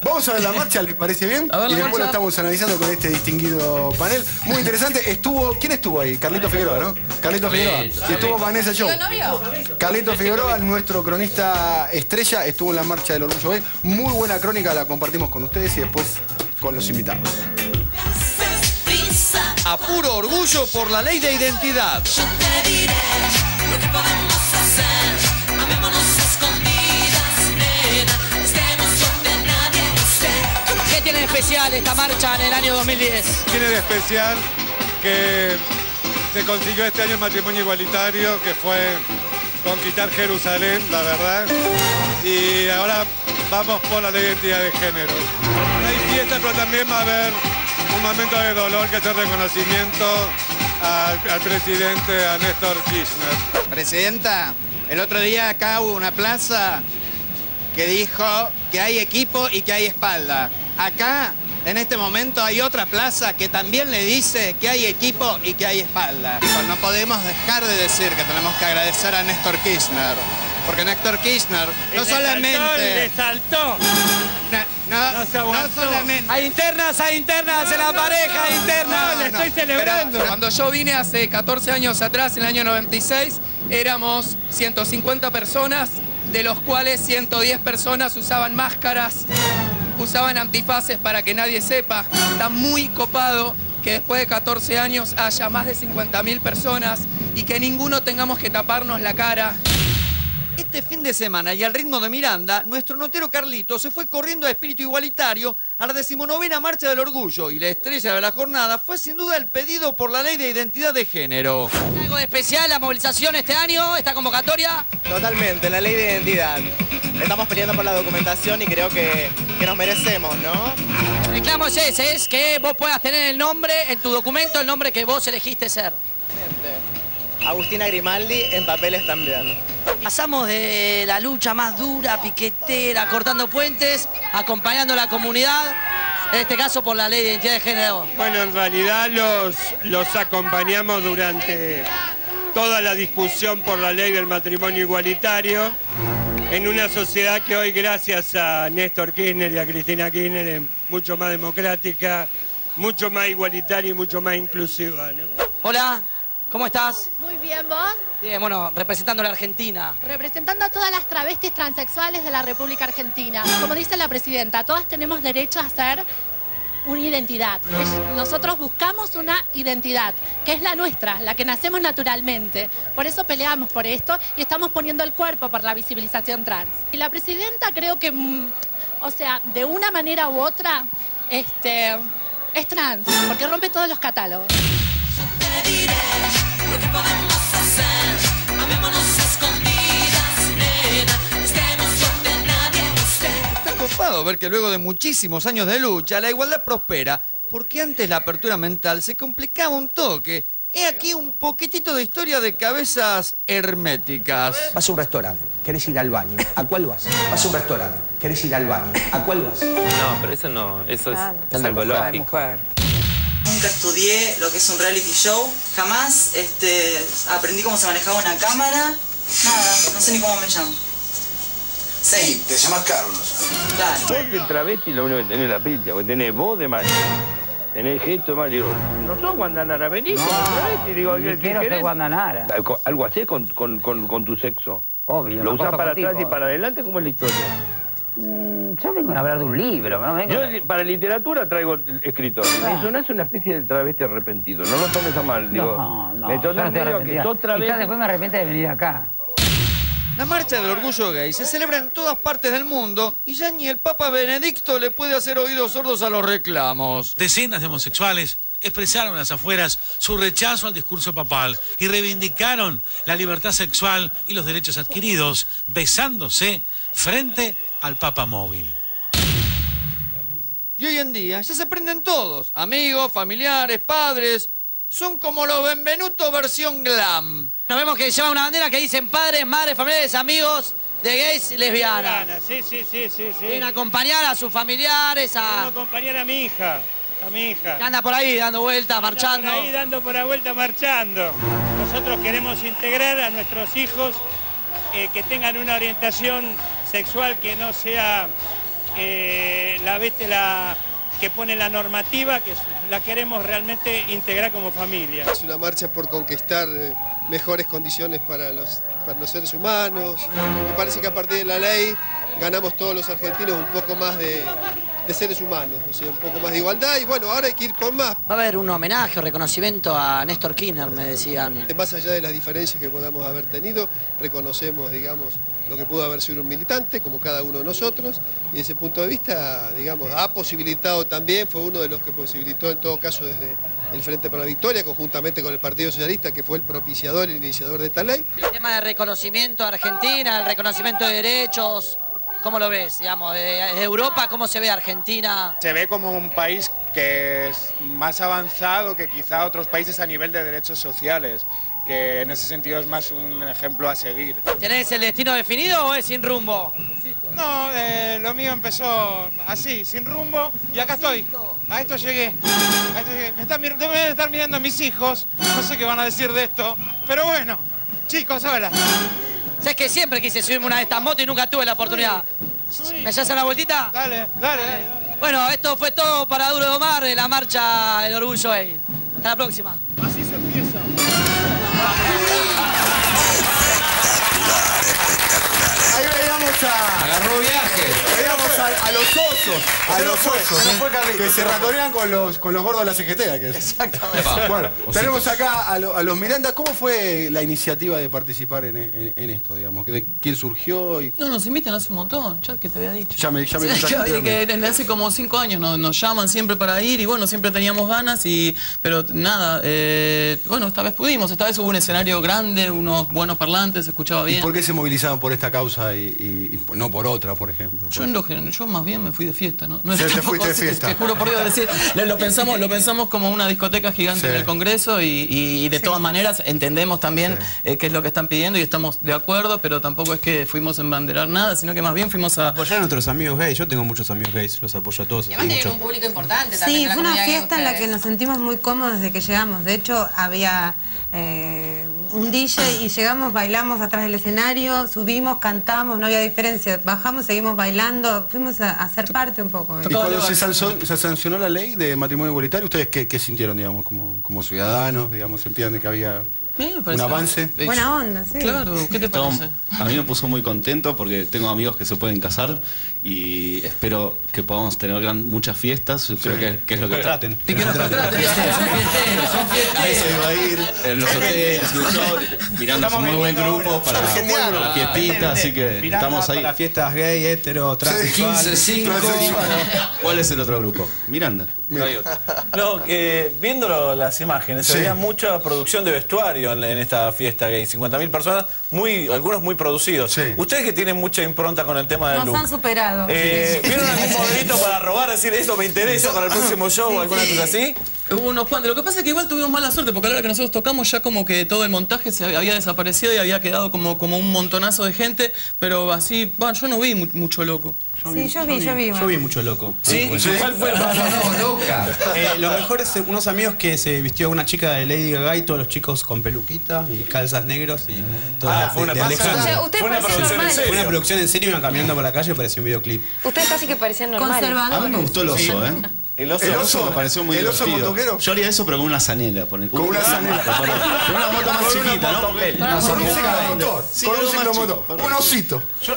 Vamos a ver la marcha, ¿les parece bien? A ver la y después marcha. lo estamos analizando con este distinguido panel. Muy interesante. ¿Quién estuvo ahí? Carlito Figueroa, ¿no? Carlito Figueroa. Y estuvo Vanessa Show. Carlito Figueroa, nuestro cronista estrella, estuvo en la marcha del Orgullo Gay. Muy buena crónica, la compartimos con ustedes y después con los invitados. A puro orgullo por la ley de identidad. Yo te diré lo que podemos hacer. Amémonos escondidas, nena. Estemos donde nadie esté. ¿Qué tiene de especial esta marcha en el año 2010? Tiene de especial que se consiguió este año el matrimonio igualitario, que fue conquistar Jerusalén, la verdad. Y ahora vamos por la ley de identidad de género. Hay fiesta, pero también va a haber un momento de dolor, que es el reconocimiento al presidente, a Néstor Kirchner. Presidenta, el otro día acá hubo una plaza que dijo que hay equipo y que hay espalda. Acá, en este momento, hay otra plaza que también le dice que hay equipo y que hay espalda. No podemos dejar de decir que tenemos que agradecer a Néstor Kirchner. Porque Néstor Kirchner no solamente... ¡Le saltó! No solamente... Hay internas en la pareja, internas. Le estoy celebrando. Pero cuando yo vine hace 14 años atrás, en el año 96, éramos 150 personas, de los cuales 110 personas usaban máscaras, usaban antifaces para que nadie sepa. Está muy copado que después de 14 años haya más de 50.000 personas y que ninguno tengamos que taparnos la cara. Este fin de semana y al ritmo de Miranda, nuestro notero Carlito se fue corriendo a espíritu igualitario a la 19ª Marcha del Orgullo y la estrella de la jornada fue sin duda el pedido por la ley de identidad de género. ¿Algo de especial la movilización este año, esta convocatoria? Totalmente, la ley de identidad. Estamos peleando por la documentación y creo que nos merecemos, ¿no? El reclamo es ese, es que vos puedas tener el nombre en tu documento, el nombre que vos elegiste ser. Agustina Grimaldi en papeles también. Pasamos de la lucha más dura, piquetera, cortando puentes, acompañando a la comunidad, en este caso por la ley de identidad de género. Bueno, en realidad los acompañamos durante toda la discusión por la ley del matrimonio igualitario, en una sociedad que hoy, gracias a Néstor Kirchner y a Cristina Kirchner, es mucho más democrática, mucho más igualitaria y mucho más inclusiva, ¿no? Hola, ¿cómo estás? Muy bien, ¿vos? Bien, bueno, representando a la Argentina. Representando a todas las travestis transexuales de la República Argentina. Como dice la presidenta, todas tenemos derecho a ser una identidad. Nosotros buscamos una identidad, que es la nuestra, la que nacemos naturalmente. Por eso peleamos por esto y estamos poniendo el cuerpo por la visibilización trans. Y la presidenta creo que, o sea, de una manera u otra, es trans, porque rompe todos los catálogos. Te diré lo que podemos hacer. Amémonos escondidas, nena. Estemos donde nadie esté. Está copado ver que luego de muchísimos años de lucha, la igualdad prospera, porque antes la apertura mental se complicaba un toque. He aquí un poquitito de historia de cabezas herméticas. Vas a un restaurante, querés ir al baño. ¿A cuál vas? Vas a un restaurante, querés ir al baño. ¿A cuál vas? No, pero eso no, eso es algo lógico. Nunca estudié lo que es un reality show, jamás aprendí cómo se manejaba una cámara, nada, no sé ni cómo me llamo. Sí, te llamas Carlos. Claro. Vos de travesti lo único que tenés es la pincha, porque tenés voz de mal, tenés gesto de mal, digo, no sos Guandanara, venís con travesti, digo, quiero ser Guandanara. Algo así con tu sexo. Obvio. Lo usás para atrás y para adelante, ¿cómo es la historia? Yo vengo a hablar de un libro, ¿no? Yo para literatura traigo escritor. Me sonás una especie de travesti arrepentido. No lo tomes a mal, digo. No, me sonás medio que sos travesti. Quizás después me arrepiento de venir acá. La marcha del orgullo gay se celebra en todas partes del mundo y ya ni el Papa Benedicto le puede hacer oídos sordos a los reclamos. Decenas de homosexuales expresaron en las afueras su rechazo al discurso papal y reivindicaron la libertad sexual y los derechos adquiridos, besándose frente al Papa móvil. Y hoy en día ya se prenden todos, amigos, familiares, padres. Son como los Benvenuto versión glam. Nos vemos que lleva una bandera que dicen padres, madres, familiares, amigos de gays y lesbianas. Sí. Vienen a acompañar a sus familiares, Vengo a acompañar a mi hija, que anda por ahí dando vueltas, marchando. Por ahí dando por la vuelta, marchando. Nosotros queremos integrar a nuestros hijos que tengan una orientación sexual que no sea que pone la normativa, que la queremos realmente integrar como familia. Es una marcha por conquistar mejores condiciones para los seres humanos. Me parece que a partir de la ley ganamos todos los argentinos un poco más de seres humanos, o sea, un poco más de igualdad, y bueno, ahora hay que ir por más. Va a haber un homenaje o reconocimiento a Néstor Kirchner, me decían. Más allá de las diferencias que podamos haber tenido, reconocemos, digamos, lo que pudo haber sido un militante, como cada uno de nosotros, y desde ese punto de vista, digamos, ha posibilitado también, fue uno de los que posibilitó en todo caso desde el Frente para la Victoria, conjuntamente con el Partido Socialista, que fue el propiciador, el iniciador de esta ley. El tema de reconocimiento a Argentina, el reconocimiento de derechos, ¿cómo lo ves? Digamos, de Europa, ¿cómo se ve Argentina? Se ve como un país que es más avanzado que quizá otros países a nivel de derechos sociales, que en ese sentido es más un ejemplo a seguir. ¿Tenés el destino definido o es sin rumbo? No, lo mío empezó así, sin rumbo, y acá estoy. A esto llegué. Deben estar mirando a mis hijos, no sé qué van a decir de esto, pero bueno, chicos, hola. ¿Sabes que siempre quise subirme una de estas motos y nunca tuve la oportunidad? ¿Me echas una vueltita? Dale, dale. Bueno, esto fue todo para Duro de Omar, la marcha del orgullo ahí. Hasta la próxima. Así se empieza. Ahí veíamos Agarró viaje. Veíamos a los osos. Que se ratonean con los gordos de la CGT. Exactamente. Bueno, tenemos acá a los Miranda. ¿Cómo fue la iniciativa de participar en esto, digamos? ¿De quién surgió? No, nos invitan hace un montón, ya que te había dicho. Ya me contaste. Que hace como 5 años nos llaman siempre para ir y bueno, siempre teníamos ganas, pero nada, bueno, esta vez pudimos, esta vez hubo un escenario grande, unos buenos parlantes, se escuchaba bien. ¿Y por qué se movilizaban por esta causa y no por otra, por ejemplo? Yo más bien me fui de fiesta, ¿no? Te fuiste de fiesta. Te juro por Dios, decir, lo pensamos como una discoteca gigante en el Congreso y de todas maneras entendemos también qué es lo que están pidiendo y estamos de acuerdo, pero tampoco es que fuimos a embanderar nada, sino que más bien fuimos a apoyar a nuestros amigos gays. Yo tengo muchos amigos gays, los apoyo a todos. Y además tienen un público importante también. Sí, fue una fiesta en la que nos sentimos muy cómodos desde que llegamos. De hecho, había un DJ y llegamos, bailamos atrás del escenario, subimos, cantamos, no había diferencia. Bajamos, seguimos bailando, fuimos a ser parte un poco. ¿Y cuando se sancionó la ley de matrimonio igualitario, ustedes qué sintieron, digamos, como ciudadanos, digamos, sentían de que había un avance? Buena onda, sí. Claro, ¿qué te parece? A mí me puso muy contento porque tengo amigos que se pueden casar y espero que podamos tener muchas fiestas. Yo creo que es lo que traten. Y que nos contraten. Ahí se iba a ir en los hoteles y yo, mirando un muy buen grupo para la fiestita, así que estamos ahí. Para fiestas gay, hetero, transexual. 15, 5. ¿Cuál es el otro grupo? Miranda. No, viendo las imágenes, se veía mucha producción de vestuario en esta fiesta gay. 50.000 personas, algunos muy producidos. Ustedes que tienen mucha impronta con el tema del look. Nos han superado. ¿Vieron algún modelito para robar? Decir, esto me interesa para el próximo show o alguna cosa así. Hubo unos cuantos. Lo que pasa es que igual tuvimos mala suerte, porque a la hora que nosotros tocamos ya como que todo el montaje se había desaparecido y había quedado como un montonazo de gente, pero así, bueno, yo no vi mucho loco. Sí, yo vi mucho loco. ¿Sí? ¿Cuál fue? Loca. Lo mejor es unos amigos que se vistió una chica de Lady Gaga y todos los chicos con peluquita y calzas negros y todo. Fue una producción en serio, iban caminando por la calle y parecía un videoclip. Ustedes casi que parecían normales. A mí me gustó el oso, ¿eh? ¿El oso? Me pareció muy divertido. ¿El oso motoquero? Yo haría eso, pero con una zanela. Con una zanela. Con una moto más chiquita, ¿no? Con un ciclomotor. Un osito. Yo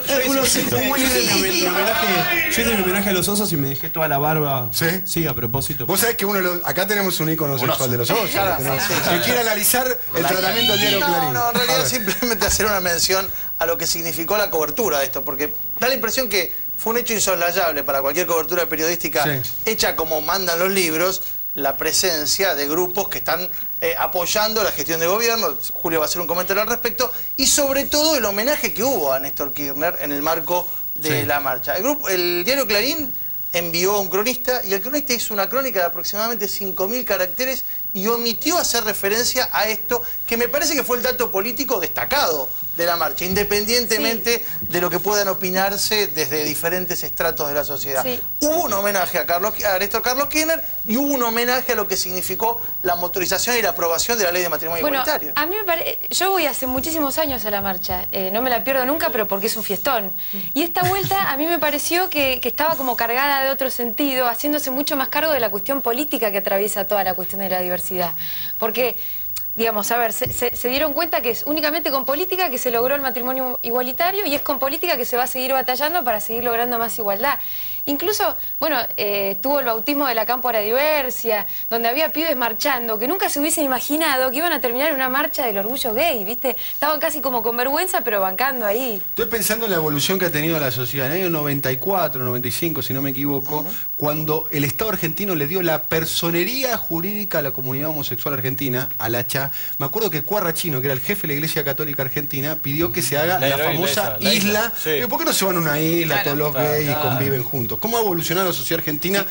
hice mi homenaje a los osos y me dejé toda la barba. ¿Sí? Sí, a propósito. Vos sabés que acá tenemos un ícono sexual de los osos. Que quiere analizar el tratamiento del diario Clarín. No, en realidad simplemente hacer una mención a lo que significó la cobertura de esto, porque da la impresión que fue un hecho insoslayable para cualquier cobertura periodística hecha como mandan los libros, la presencia de grupos que están apoyando la gestión de gobierno. Julio va a hacer un comentario al respecto, y sobre todo el homenaje que hubo a Néstor Kirchner en el marco de la marcha. El diario Clarín envió a un cronista y el cronista hizo una crónica de aproximadamente 5.000 caracteres y omitió hacer referencia a esto, que me parece que fue el dato político destacado de la marcha, independientemente de lo que puedan opinarse desde diferentes estratos de la sociedad. Sí. Hubo un homenaje a Néstor Carlos Kirchner y hubo un homenaje a lo que significó la motorización y la aprobación de la ley de matrimonio igualitario. A mí me parece, yo voy hace muchísimos años a la marcha, no me la pierdo nunca, pero porque es un fiestón. Y esta vuelta a mí me pareció que estaba como cargada de otro sentido, haciéndose mucho más cargo de la cuestión política que atraviesa toda la cuestión de la diversidad. Porque, digamos, a ver, se dieron cuenta que es únicamente con política que se logró el matrimonio igualitario y es con política que se va a seguir batallando para seguir logrando más igualdad. Incluso, bueno, estuvo el bautismo de la Cámpora Diversia, donde había pibes marchando que nunca se hubiesen imaginado que iban a terminar en una marcha del orgullo gay, ¿viste? Estaban casi como con vergüenza, pero bancando ahí. Estoy pensando en la evolución que ha tenido la sociedad. En el año 94, 95, si no me equivoco, cuando el Estado argentino le dio la personería jurídica a la comunidad homosexual argentina, a la CHA, me acuerdo que Cuarrachino, que era el jefe de la Iglesia Católica Argentina, pidió que se haga la famosa isla. Sí. ¿Por qué no se van a una isla, todos los gays y conviven juntos? ¿Cómo ha evolucionado la sociedad argentina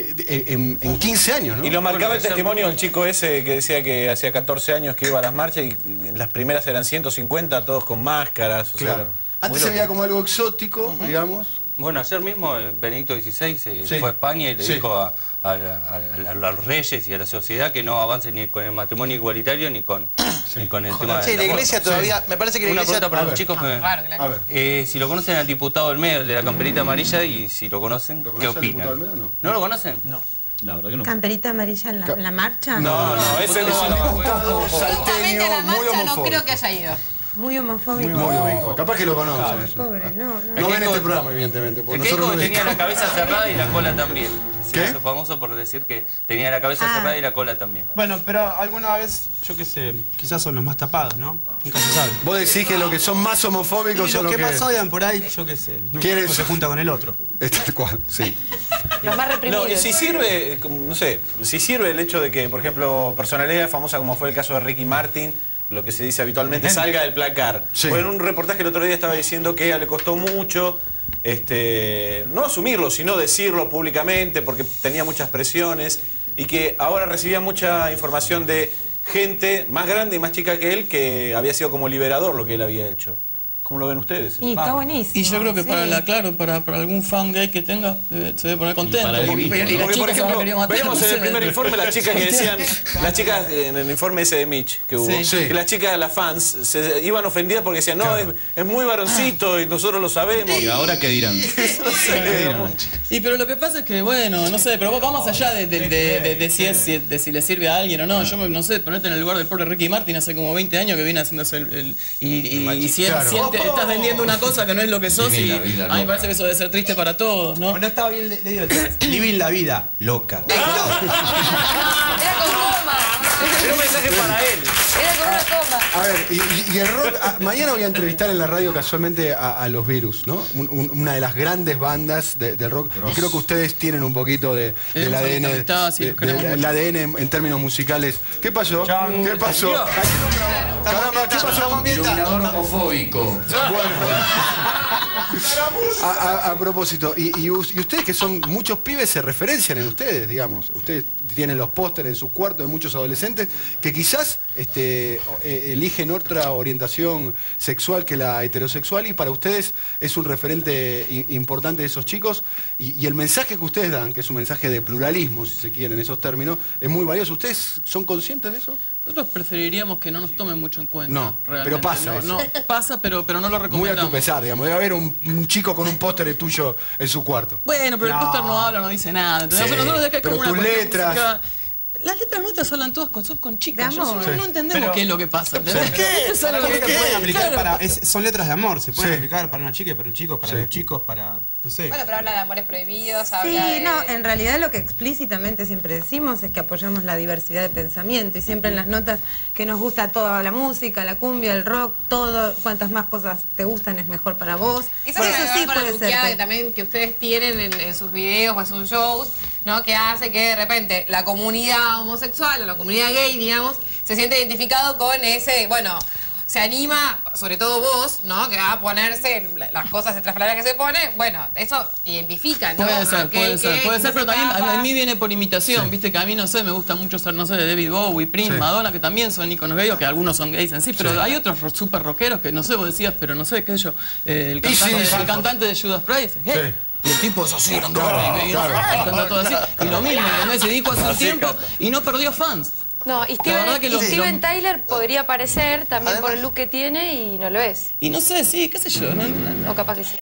en 15 años? ¿No? Y lo marcaba el testimonio del chico ese que decía que hacía 14 años que iba a las marchas y las primeras eran 150, todos con máscaras. Claro. Antes se veía como algo exótico, digamos. Bueno, ayer mismo Benedicto XVI fue a España y le dijo a los reyes y a la sociedad que no avancen ni con el matrimonio igualitario ni con el tema de la iglesia todavía, me parece que la iglesia... Una pregunta para los chicos. Si lo conocen al diputado del medio, el de la camperita amarilla, y si lo conocen, ¿qué opinan? ¿No lo conocen? No. La verdad que no. ¿Camperita amarilla en la marcha? No, ese no. Justamente a la marcha no creo que haya ido. Muy homofóbico. Muy homofóbico. Capaz que lo conocen. Pobre, no. No ven este programa, evidentemente. El Keiko tenía la cabeza cerrada y la cola también. ¿Qué? Se hizo famoso por decir que tenía la cabeza cerrada y la cola también. Bueno, pero alguna vez, yo qué sé, quizás son los más tapados, ¿no? Nunca se sabe. Vos decís que los que son más homofóbicos son los que... los que más odian por ahí, yo qué sé. No se junta con el otro. Es tal cual, sí. Los más reprimidos. No, y si sirve, no sé, si sirve el hecho de que, por ejemplo, personalidad famosa como fue el caso de Ricky Martin, lo que se dice habitualmente, salga del placar. Sí. Pues en un reportaje el otro día estaba diciendo que a ella le costó mucho no asumirlo, sino decirlo públicamente porque tenía muchas presiones y que ahora recibía mucha información de gente más grande y más chica que él que había sido como liberador lo que él había hecho. ¿Cómo lo ven ustedes? Y está buenísimo. Y yo creo que para algún fan gay que tenga, se debe poner contento. Porque, por ejemplo, vemos en el primer informe las chicas que decían, las chicas en el informe ese de Mitch que hubo, que las chicas, las fans, se iban ofendidas porque decían, no, es muy varoncito y nosotros lo sabemos. ¿Y ahora qué dirán? Y pero lo que pasa es que, bueno, no sé, pero vamos allá de si le sirve a alguien o no. Yo no sé, ponerte en el lugar del pobre Ricky Martin hace como 20 años que viene haciéndose y si él siente estás vendiendo una cosa que no es lo que sos y a mí me parece que eso debe ser triste para todos, ¿no? Bueno, estaba bien leído el texto. Vivir la vida loca. Era con coma. Era un mensaje para él. Era con una coma. A ver, y el rock... mañana voy a entrevistar en la radio casualmente a Los Virus, ¿no? Una de las grandes bandas del rock. Y creo que ustedes tienen un poquito del ADN. El ADN en términos musicales. ¿Qué pasó? ¿Qué pasó? Caramba, ¿qué pasó? Iluminador homofóbico. Bueno. A propósito, y ustedes que son muchos pibes se referencian en ustedes, digamos. Ustedes tienen los pósteres en sus cuartos de muchos adolescentes que quizás eligen otra orientación sexual que la heterosexual y para ustedes es un referente importante de esos chicos y el mensaje que ustedes dan, que es un mensaje de pluralismo, si se quiere, en esos términos, es muy valioso. ¿Ustedes son conscientes de eso? Nosotros preferiríamos que no nos tomen mucho en cuenta. No, realmente. pero pasa eso. No, pasa, pero no lo recomendamos. Muy a tu pesar, digamos. Debe haber un chico con un póster tuyo en su cuarto. Bueno, pero el póster no habla, no dice nada. Sí, nosotros de que pero como tus letras... Musical. Las letras nuestras hablan todas con chicas. No entendemos pero, qué es lo que pasa. ¿Por qué? Son letras de amor, se pueden aplicar para una chica y para un chico, para los chicos, para... No sé. Bueno, pero habla de amores prohibidos, habla Sí, no, en realidad lo que explícitamente siempre decimos es que apoyamos la diversidad de pensamiento y siempre en las notas que nos gusta toda la música, la cumbia, el rock, todo, cuantas más cosas te gustan es mejor para vos. Eso sí puede ser. Que también que ustedes tienen en sus videos o en sus shows, ¿no? Que hace que de repente la comunidad homosexual o la comunidad gay, digamos, se siente identificado con ese, bueno, se anima, sobre todo vos, ¿no? Que va a ponerse las cosas estrafalarias que se pone, bueno, eso identifica, ¿no? Puede ser, pero también a mí viene por imitación, viste que a mí, no sé, me gusta mucho ser, no sé, de David Bowie, Prince, Madonna, que también son íconos gays, que algunos son gays en sí, pero hay otros súper rockeros que, no sé, vos decías, pero no sé, qué sé yo, el cantante de Judas Priest, y el tipo es así, canta todo así, y lo mismo, se dijo hace un tiempo y no perdió fans. No, y Steven Tyler podría parecer también por el look que tiene y no lo es. Y no sé, sí, qué sé yo. O capaz que sí.